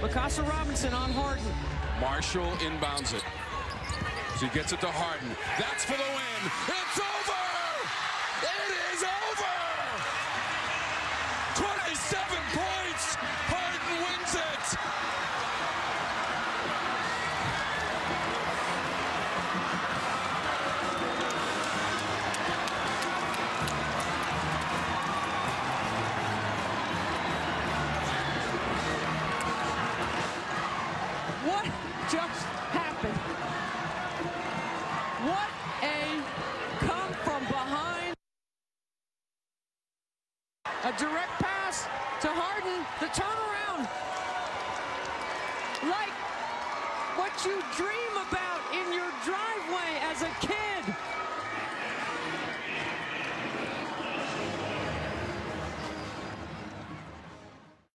Mikasa Robinson on Harden. Marshall inbounds it. She gets it to Harden. That's for the win. It's over! It is over! 27 points! Harden wins it! What just happened? What a come from behind. A direct pass to Harden, the turnaround. Like what you dream about in your driveway as a kid.